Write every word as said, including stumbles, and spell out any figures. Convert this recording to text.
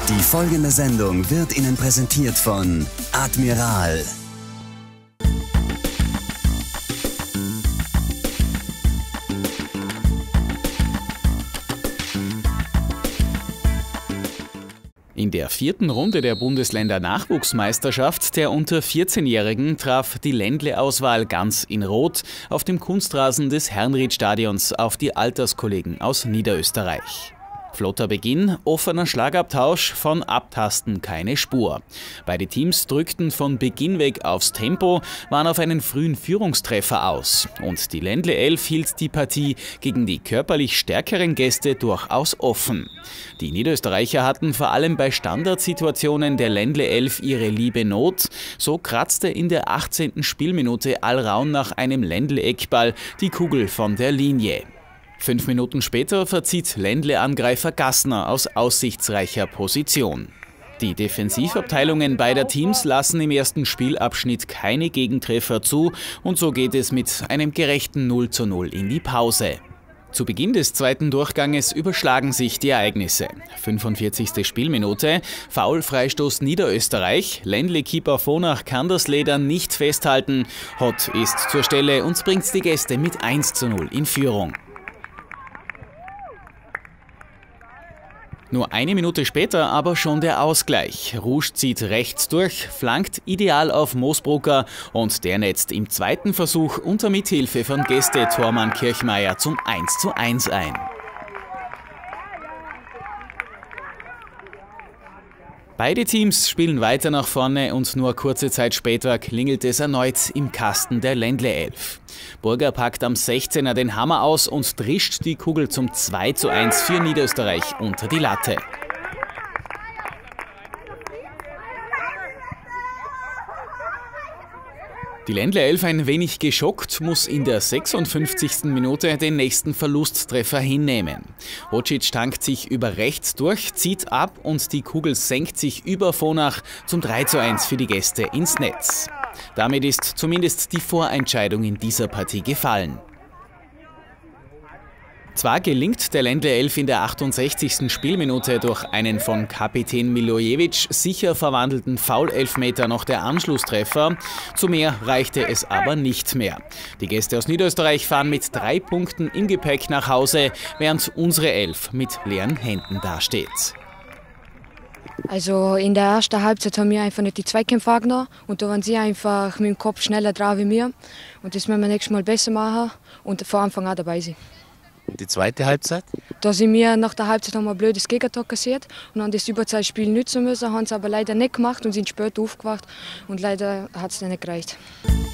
Die folgende Sendung wird Ihnen präsentiert von Admiral. In der vierten Runde der Bundesländer-Nachwuchsmeisterschaft der unter vierzehnjährigen traf die Ländle-Auswahl ganz in Rot auf dem Kunstrasen des Herrnried-Stadions auf die Alterskollegen aus Niederösterreich. Flotter Beginn, offener Schlagabtausch, von Abtasten keine Spur. Beide Teams drückten von Beginn weg aufs Tempo, waren auf einen frühen Führungstreffer aus. Und die Ländle elf hielt die Partie gegen die körperlich stärkeren Gäste durchaus offen. Die Niederösterreicher hatten vor allem bei Standardsituationen der Ländle elf ihre liebe Not. So kratzte in der achtzehnten Spielminute Alraun nach einem Ländle-Eckball die Kugel von der Linie. Fünf Minuten später verzieht Ländle-Angreifer Gassner aus aussichtsreicher Position. Die Defensivabteilungen beider Teams lassen im ersten Spielabschnitt keine Gegentreffer zu und so geht es mit einem gerechten null zu null in die Pause. Zu Beginn des zweiten Durchganges überschlagen sich die Ereignisse. fünfundvierzigste Spielminute, Foul-Freistoß Niederösterreich, Ländle-Keeper Vonach kann das Leder nicht festhalten. Hott ist zur Stelle und bringt die Gäste mit eins zu null in Führung. Nur eine Minute später aber schon der Ausgleich. Rusch zieht rechts durch, flankt ideal auf Moosbrucker und der netzt im zweiten Versuch unter Mithilfe von Gäste-Tormann Kirchmeier zum eins zu eins ein. Beide Teams spielen weiter nach vorne und nur kurze Zeit später klingelt es erneut im Kasten der Ländle elf. Burger packt am sechzehner den Hammer aus und drischt die Kugel zum zwei zu eins für Niederösterreich unter die Latte. Die Ländle elf, ein wenig geschockt, muss in der sechsundfünfzigsten Minute den nächsten Verlusttreffer hinnehmen. Hocic tankt sich über rechts durch, zieht ab und die Kugel senkt sich über Vonach zum drei zu eins für die Gäste ins Netz. Damit ist zumindest die Vorentscheidung in dieser Partie gefallen. Zwar gelingt der Ländle elf in der achtundsechzigsten Spielminute durch einen von Kapitän Milojevic sicher verwandelten Foul-Elfmeter noch der Anschlusstreffer, zu mehr reichte es aber nicht mehr. Die Gäste aus Niederösterreich fahren mit drei Punkten im Gepäck nach Hause, während unsere Elf mit leeren Händen dasteht. Also in der ersten Halbzeit haben wir einfach nicht die Zweikämpfe angenommen und da waren sie einfach mit dem Kopf schneller dran wie wir und das müssen wir nächstes Mal besser machen und von Anfang an dabei sein. Die zweite Halbzeit? Da sind wir nach der Halbzeit haben wir ein blödes Gegentor kassiert und haben das Überzeitspiel nützen müssen, haben es aber leider nicht gemacht und sind später aufgewacht und leider hat es dann nicht gereicht.